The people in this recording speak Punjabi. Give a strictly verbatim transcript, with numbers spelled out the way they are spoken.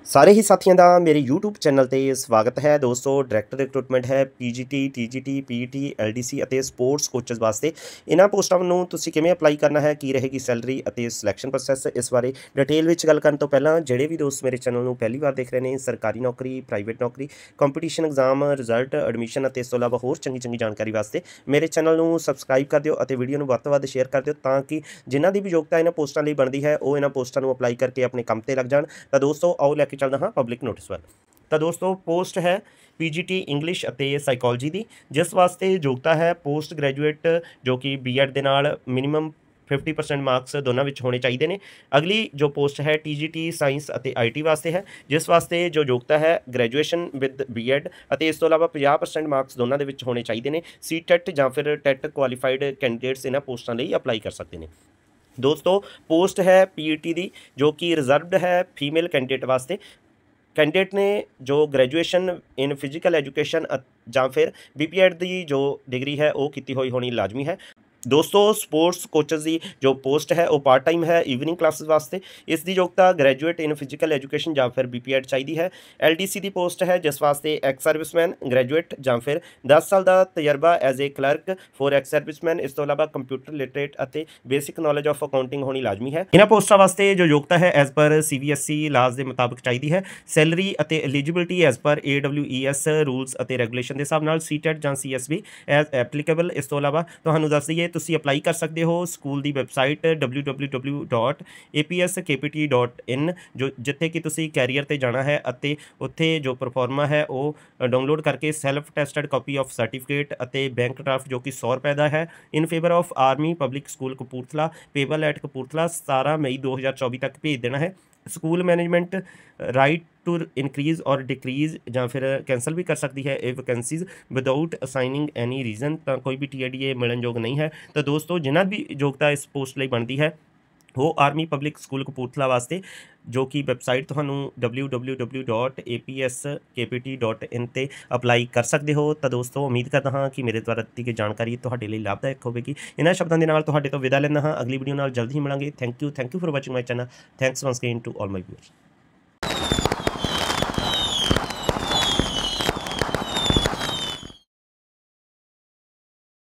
ਸਾਰੇ ਹੀ ਸਾਥੀਆਂ ਦਾ ਮੇਰੇ YouTube ਚੈਨਲ ਤੇ ਸਵਾਗਤ ਹੈ ਦੋਸਤੋ। ਡਾਇਰੈਕਟਰ ਰਿਕਰੂਟਮੈਂਟ ਹੈ ਪੀਜੀਟੀ, ਟੀਜੀਟੀ, ਪੀਟੀ, ਐਲਡੀਸੀ ਅਤੇ ਸਪੋਰਟਸ ਕੋਚਸ ਵਾਸਤੇ। ਇਹਨਾਂ ਪੋਸਟਾਂ ਨੂੰ ਤੁਸੀਂ ਕਿਵੇਂ ਅਪਲਾਈ ਕਰਨਾ ਹੈ, ਕੀ ਰਹੇਗੀ ਸੈਲਰੀ ਅਤੇ ਸਿਲੈਕਸ਼ਨ ਪ੍ਰੋਸੈਸ, ਇਸ ਬਾਰੇ ਡਿਟੇਲ ਵਿੱਚ ਗੱਲ ਕਰਨ ਤੋਂ ਪਹਿਲਾਂ ਜਿਹੜੇ ਵੀ ਦੋਸਤ ਮੇਰੇ ਚੈਨਲ ਨੂੰ ਪਹਿਲੀ ਵਾਰ ਦੇਖ ਰਹੇ ਨੇ, ਸਰਕਾਰੀ ਨੌਕਰੀ, ਪ੍ਰਾਈਵੇਟ ਨੌਕਰੀ, ਕੰਪੀਟੀਸ਼ਨ ਐਗਜ਼ਾਮ, ਰਿਜ਼ਲਟ, ਐਡਮਿਸ਼ਨ ਅਤੇ ਇਸ ਤੋਂ ਇਲਾਵਾ ਹੋਰ ਚੰਗੀ ਚੰਗੀ ਜਾਣਕਾਰੀ ਵਾਸਤੇ ਮੇਰੇ ਚੈਨਲ ਨੂੰ ਸਬਸਕ੍ਰਾਈਬ ਕਰ ਦਿਓ ਅਤੇ ਵੀਡੀਓ ਨੂੰ ਵੱਧ ਤੋਂ ਵੱਧ ਸ਼ੇਅਰ ਕਰ ਦਿਓ, ਤਾਂ ਕਿ ਜਿਨ੍ਹਾਂ ਦੀ ਵੀ ਯੋਗਤਾ ਇਹਨਾਂ ਪੋਸਟਾਂ ਲਈ ਬਣਦੀ ਹੈ ਉਹ ਇਹਨਾਂ ਪੋਸਟਾਂ ਨੂੰ ਅਪਲਾਈ ਕਰਕੇ ਆਪਣੇ ਕੰਮ ਤੇ ਲੱਗ ਜਾਣ। ਤਾਂ ਦੋਸਤੋ ਆਓ ਲੈ ਕੇ ਚੱਲਦਾ ਹਾਂ ਪਬਲਿਕ ਨੋਟਿਸ ਵੱਲ। ਤਾਂ ਦੋਸਤੋ ਪੋਸਟ ਹੈ ਪੀਜੀਟੀ ਇੰਗਲਿਸ਼ ਅਤੇ ਸਾਈਕੋਲੋਜੀ ਦੀ, ਜਿਸ ਵਾਸਤੇ ਯੋਗਤਾ ਹੈ ਪੋਸਟ ਗ੍ਰੈਜੂਏਟ ਜੋ ਕਿ ਬੀਐਡ ਦੇ ਨਾਲ ਮਿਨੀਮਮ ਫਿਫਟੀ ਪਰਸੈਂਟ ਮਾਰਕਸ ਦੋਨਾਂ ਵਿੱਚ ਹੋਣੇ ਚਾਹੀਦੇ ਨੇ। ਅਗਲੀ ਜੋ ਪੋਸਟ ਹੈ ਟੀਜੀਟੀ ਸਾਇੰਸ ਅਤੇ ਆਈਟੀ ਵਾਸਤੇ ਹੈ, ਜਿਸ ਵਾਸਤੇ ਜੋ ਯੋਗਤਾ ਹੈ ਗ੍ਰੈਜੂਏਸ਼ਨ ਵਿਦ ਬੀਐਡ ਅਤੇ ਇਸ ਤੋਂ ਇਲਾਵਾ ਪੰਜਾਹ ਪਰਸੈਂਟ ਮਾਰਕਸ ਦੋਨਾਂ ਦੇ ਵਿੱਚ ਹੋਣੇ ਚਾਹੀਦੇ ਨੇ। ਸੀ ਟੈਟ ਜਾਂ ਫਿਰ ਟੈਟ ਕੁਆਲੀਫਾਈਡ ਕੈਂਡੀਡੇਟਸ ਇਹਨਾਂ ਪੋਸਟਾਂ ਲਈ ਅਪਲਾਈ ਕਰ ਸਕਦੇ ਨੇ। ਦੋਸਤੋ ਪੋਸਟ ਹੈ ਪੀਈਟੀ ਦੀ, ਜੋ ਕਿ ਰਿਜ਼ਰਵਡ ਹੈ ਫੀਮੇਲ ਕੈਂਡੀਡੇਟ ਵਾਸਤੇ। ਕੈਂਡੀਡੇਟ ਨੇ ਜੋ ਗ੍ਰੈਜੂਏਸ਼ਨ ਇਨ ਫਿਜ਼ੀਕਲ ਐਜੂਕੇਸ਼ਨ ਜਾਂ ਫਿਰ ਬੀਪੀਐਡ ਦੀ ਜੋ ਡਿਗਰੀ ਹੈ ਉਹ ਕੀਤੀ ਹੋਈ ਹੋਣੀ ਲਾਜ਼ਮੀ ਹੈ। ਦੋਸਤੋ ਸਪੋਰਟਸ ਕੋਚਸ ਦੀ ਜੋ ਪੋਸਟ ਹੈ ਉਹ ਪਾਰਟ ਟਾਈਮ ਹੈ ਈਵਨਿੰਗ ਕਲਾਸਿਸ ਵਾਸਤੇ। ਇਸ ਦੀ ਯੋਗਤਾ ਗ੍ਰੈਜੂਏਟ ਇਨ ਫਿਜ਼ੀਕਲ ਐਜੂਕੇਸ਼ਨ ਜਾਂ ਫਿਰ ਬੀਪੀਐਡ ਚਾਹੀਦੀ ਹੈ। ਐਲਡੀਸੀ ਦੀ ਪੋਸਟ ਹੈ, ਜਿਸ ਵਾਸਤੇ ਐਕਸ ਸਰਵਿਸਮੈਨ ਗ੍ਰੈਜੂਏਟ ਜਾਂ ਫਿਰ ਦਸ ਸਾਲ ਦਾ ਤਜਰਬਾ as a clerk for ex serviceman. ਇਸ ਤੋਂ ਇਲਾਵਾ ਕੰਪਿਊਟਰ ਲਿਟਰੇਟ ਅਤੇ ਬੇਸਿਕ ਨੌਲੇਜ ਆਫ ਅਕਾਊਂਟਿੰਗ ਹੋਣੀ ਲਾਜ਼ਮੀ ਹੈ। ਇਹਨਾਂ ਪੋਸਟਾਂ ਵਾਸਤੇ ਜੋ ਯੋਗਤਾ ਹੈ ਐਜ਼ ਪਰ ਸੀਬੀਐਸਈ ਲਾਜ਼ ਦੇ ਮੁਤਾਬਕ ਚਾਹੀਦੀ ਹੈ। ਸੈਲਰੀ ਅਤੇ eligibility as per A W E S rules ਅਤੇ ਰੈਗੂਲੇਸ਼ਨ ਦੇ ਹਿਸਾਬ ਨਾਲ ਸੀ ਟੈਟ ਜਾਂ C S B as applicable. ਇਸ ਤੋਂ ਇਲਾਵਾ ਤੁਹਾਨੂੰ ਦੱਸ ਦਈਏ ਤੁਸੀਂ ਅਪਲਾਈ ਕਰ ਸਕਦੇ ਹੋ ਸਕੂਲ ਦੀ website W W W dot A P S K P T dot in, ਜੋ ਜਿੱਥੇ ਕਿ ਤੁਸੀਂ ਕੈਰੀਅਰ ਤੇ ਜਾਣਾ ਹੈ ਅਤੇ ਉੱਥੇ ਜੋ ਪਰਫਾਰਮਾ ਹੈ ਉਹ ਡਾਊਨਲੋਡ ਕਰਕੇ self tested copy of certificate ਅਤੇ ਬੈਂਕ ਡਰਾਫਟ ਜੋ ਕਿ ਸੌ ਰੁਪਏ ਦਾ ਹੈ in favour of army public school Kapurthala payable at Kapurthala ਸਤਾਰਾਂ ਮਈ ਦੋ ਹਜ਼ਾਰ ਚੌਵੀ ਤੱਕ ਭੇਜ ਦੇਣਾ ਹੈ। School management right to increase or decrease ਜਾਂ ਫਿਰ ਕੈਂਸਲ ਵੀ ਕਰ ਸਕਦੀ ਹੈ ਇਹ vacancies without assigning any reason. ਤਾਂ ਕੋਈ ਵੀ ਟੀ ਆਈ ਡੀ ਏ ਮਿਲਣਯੋਗ ਨਹੀਂ ਹੈ। ਤਾਂ ਦੋਸਤੋ ਜਿਨ੍ਹਾਂ ਦੀ ਯੋਗਤਾ ਇਸ ਪੋਸਟ ਲਈ ਬਣਦੀ ਹੈ ਉਹ ਆਰਮੀ ਪਬਲਿਕ ਸਕੂਲ ਕਪੂਰਥਲਾ ਵਾਸਤੇ, ਜੋ ਕਿ ਵੈਬਸਾਈਟ ਤੁਹਾਨੂੰ W W W dot A P S K P T dot in 'ਤੇ ਅਪਲਾਈ ਕਰ ਸਕਦੇ ਹੋ। ਤਾਂ ਦੋਸਤੋ ਉਮੀਦ ਕਰਦਾ ਹਾਂ ਕਿ ਮੇਰੇ ਦੁਆਰਾ ਦਿੱਤੀ ਗਈ ਜਾਣਕਾਰੀ ਤੁਹਾਡੇ ਲਈ ਲਾਭਦਾਇਕ ਹੋਵੇਗੀ। ਇਹਨਾਂ ਸ਼ਬਦਾਂ ਦੇ ਨਾਲ ਤੁਹਾਡੇ ਤੋਂ ਵਿਦਾ ਲੈਂਦਾ ਹਾਂ। ਅਗਲੀ ਵੀਡੀਓ ਨਾਲ ਜਲਦੀ ਹੀ ਮਿਲਾਂਗੇ। Thank you thank you for watching my channel. Thanks once again to all my viewers.